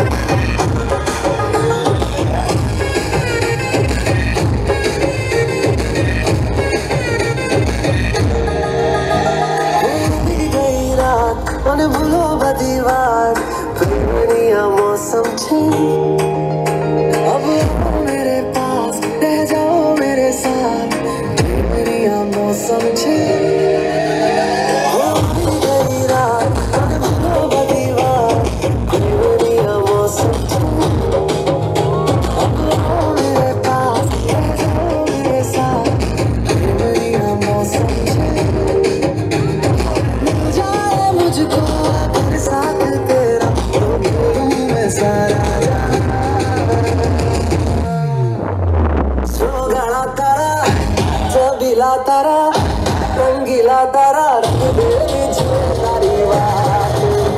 मन भूलो बदीवार दुनिया मौसम छे अब मेरे पास रह जाओ मेरे साथ दुनिया मौसम छे मन भूलो बदीवार दुनिया मौसम छे अब मेरे पास रह जाओ मेरे साथ दुनिया मौसम छे मुझको अगर साथ तेरा तो मैं सारा सोगड़ा तारा चबीला तारा रंगीला तारा रंग दे मुझे तारी बात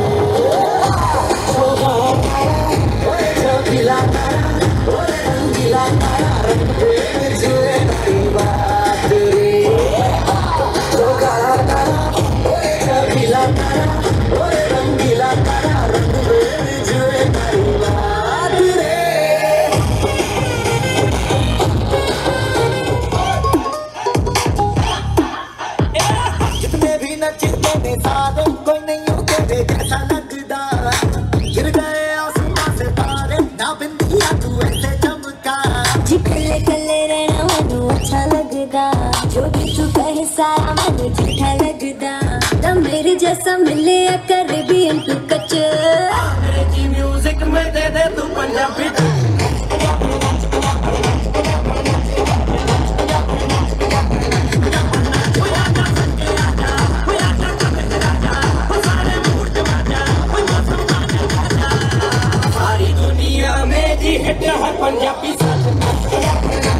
सोगड़ा तारा चबीला तारा रंगीला तारा रंग दे मुझे तारी बात सोगड़ा तारा चबीला तारा रंगीला तारा रंग दे मुझे तारी बात रे। जितने भी नचते ने सारे कोई नहीं तेरे जैसा लगदा गिर गए आसमां से तारे ना बिंदिया तू ऐसे चमका जी कल्ले कल्ले रहना मैनू अच्छा लगदा जो भी तू कहे सारा मैनू झूठा लगदा तब मेरे जैसा मिले कर भी हम तू कच अंग्रेजी म्यूजिक में दे दे तू पंजाबी सारी दुनिया में जी हिट है पंजाबी